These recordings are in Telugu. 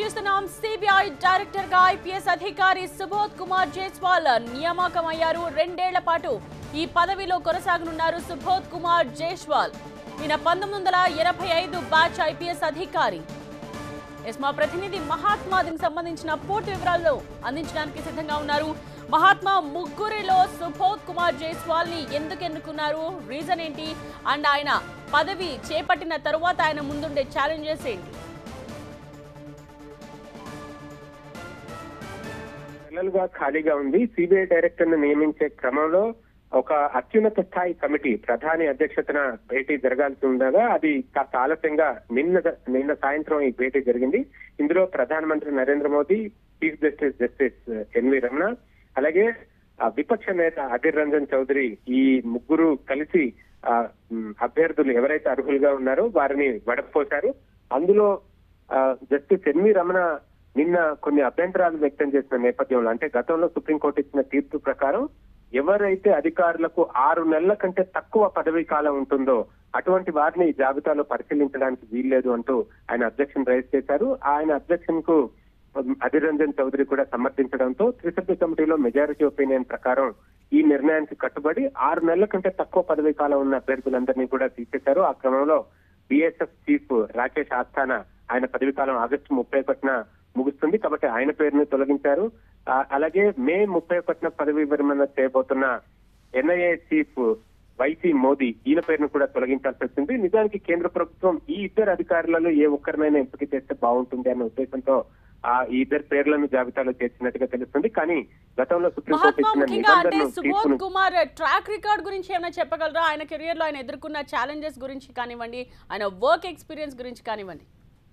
చూస్తున్నాం సిబిఐ డైరెక్టర్ గా ఐపీఎస్ అధికారి సుబోధ్ కుమార్ జైస్వాల్ నియామకమయ్యారు. 2 ఏళ్ల పాటు ఈ పదవిలో కొనసాగనున్నారు సుబోధ్ కుమార్ జైస్వాల్. ఈయన 1985 బ్యాచ్ ఐపీఎస్ అధికారి. మా ప్రతినిధి మహాత్మా దీనికి సంబంధించిన పూర్తి వివరాలు అందించడానికి సిద్ధంగా ఉన్నారు. మహాత్మా, ముగ్గురిలో సుబోధ్ కుమార్ జైస్వాల్ ని ఎందుకు ఎన్నుకున్నారు, రీజన్ ఏంటి, అండ్ ఆయన పదవి చేపట్టిన తరువాత ఆయన ముందుండే ఛాలెంజెస్ ఏంటి? నెలలుగా ఖాళీగా ఉంది. సిబిఐ డైరెక్టర్ ను నియమించే క్రమంలో ఒక అత్యున్నత స్థాయి కమిటీ ప్రధాని అధ్యక్షతన భేటీ జరగాల్సి ఉండగా అది కాస్త ఆలస్యంగా నిన్న సాయంత్రం ఈ భేటీ జరిగింది. ఇందులో ప్రధానమంత్రి Narendra Modi, chief justice NV Ramana, అలాగే విపక్ష నేత అధీర్ రంజన్ చౌదరి, ఈ ముగ్గురు కలిసి అభ్యర్థులు ఎవరైతే అర్హులుగా ఉన్నారో వారిని వడపోశారు. అందులో జస్టిస్ ఎన్వి రమణ నిన్న కొన్ని అభ్యంతరాలు వ్యక్తం చేసిన నేపథ్యంలో, అంటే గతంలో సుప్రీంకోర్టు ఇచ్చిన తీర్పు ప్రకారం ఎవరైతే అధికారులకు 6 నెలల కంటే తక్కువ పదవీ కాలం ఉంటుందో అటువంటి వారిని జాబితాలో పరిశీలించడానికి వీల్లేదు అంటూ ఆయన అబ్జెక్షన్ రైజ్ చేశారు. ఆయన అబ్జెక్షన్ కు అధీర్ రంజన్ చౌదరి కూడా సమర్థించడంతో త్రిసభ్య కమిటీలో మెజారిటీ ఒపీనియన్ ప్రకారం ఈ నిర్ణయానికి కట్టుబడి 6 నెలల కంటే తక్కువ పదవీ కాలం ఉన్న అభ్యర్థులందరినీ కూడా తీసేశారు. ఆ క్రమంలో బిఎస్ఎఫ్ చీఫ్ రాకేష్ ఆస్థానా ఆయన పదవీ కాలం ఆగస్టు 31న ముగుస్తుంది కాబట్టి ఆయన పేరును తొలగించారు. అలాగే మే 31న పదవీ విరమణ చేయబోతున్న ఎన్ఐఏ చీఫ్ వైసీ మోదీ, ఈయన పేరును కూడా తొలగించాల్సి వచ్చింది. నిజానికి కేంద్ర ప్రభుత్వం ఈ ఇద్దరు అధికారులలో ఏ ఒక్కరినైనా ఎంపిక చేస్తే బాగుంటుంది అనే ఉద్దేశంతో ఈ ఇద్దరు పేర్లను జాబితాలో చేర్చినట్టుగా తెలుస్తుంది. కానీ గతంలో సుప్రీంకోర్టు ఇచ్చిన నిబంధనలు సుబోధ్ కుమార్ ట్రాక్ రికార్డ్ గురించి ఏమైనా చెప్పగలరా? ఆయన కెరియర్ లో ఆయన ఎదుర్కొన్న ఛాలెంజెస్ గురించి కానివ్వండి, ఆయన వర్క్ ఎక్స్పీరియన్స్ గురించి కానివ్వండి.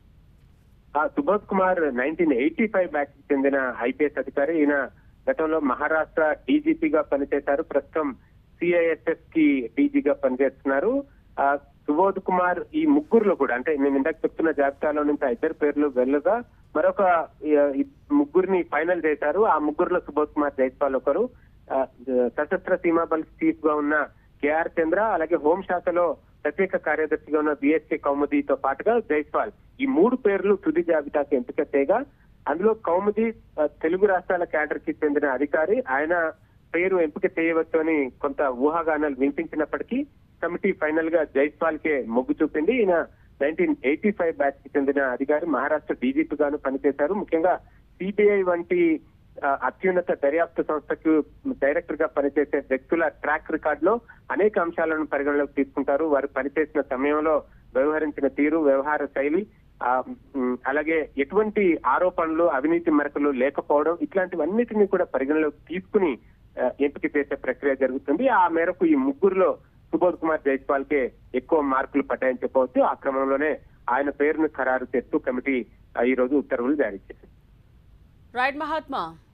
సుబోధ్ కుమార్ 1985 బ్యాచ్ కి చెందిన ఐపీఎస్ అధికారి. ఈయన గతంలో మహారాష్ట్ర డీజీపీగా పనిచేశారు. ప్రస్తుతం సిఐఎస్ఎఫ్ కి డీజీగా పనిచేస్తున్నారు. సుబోధ్ కుమార్ ఈ ముగ్గురులో కూడా, అంటే నేను ఇందాక చెప్తున్న జాబితాలో నుంచి ఇద్దరు పేర్లు వెళ్ళగా మరొక ముగ్గురిని ఫైనల్ చేశారు. ఆ ముగ్గురులో సుబోధ్ కుమార్ జైస్వాల్ ఒకరు. సశస్త్ర సీమా బల్ చీఫ్ గా ఉన్న కేఆర్ చంద్ర, అలాగే హోంశాఖలో ప్రత్యేక కార్యదర్శిగా ఉన్న బిఎస్కే కౌముదీతో పాటుగా జైస్వాల్, ఈ 3 పేర్లు తుది జాబితాకి ఎంపిక చేయగా అందులో కౌముదీ తెలుగు రాష్ట్రాల క్యాడర్ కి చెందిన అధికారి. ఆయన పేరు ఎంపిక చేయవచ్చు అని కొంత ఊహాగానాలు వినిపించినప్పటికీ కమిటీ ఫైనల్ గా జైస్వాల్ కే మొగ్గు చూపింది. ఈయన 1985 బ్యాచ్ కి చెందిన అధికారి, మహారాష్ట్ర డీజీపీ గాను పనిచేశారు. ముఖ్యంగా సిబిఐ వంటి అత్యున్నత దర్యాప్తు సంస్థకు డైరెక్టర్ గా పనిచేసే వ్యక్తుల ట్రాక్ రికార్డ్ లో అనేక అంశాలను పరిగణలోకి తీసుకుంటారు. వారు పనిచేసిన సమయంలో వ్యవహరించిన తీరు, వ్యవహార శైలి, అలాగే ఎటువంటి ఆరోపణలు, అవినీతి మరకలు లేకపోవడం, ఇట్లాంటివన్నిటినీ కూడా పరిగణలోకి తీసుకుని ఎంపిక చేసే ప్రక్రియ జరుగుతుంది. ఆ మేరకు ఈ ముగ్గురులో సుబోధ్ కుమార్ జైస్వాల్ కే ఎక్కువ మార్కులు పడ్డాయని చెప్పవచ్చు. ఆ క్రమంలోనే ఆయన పేరును ఖరారు చేస్తూ కమిటీ ఈ రోజు ఉత్తర్వులు జారీ చేసింది. రైట్ మహాత్మా.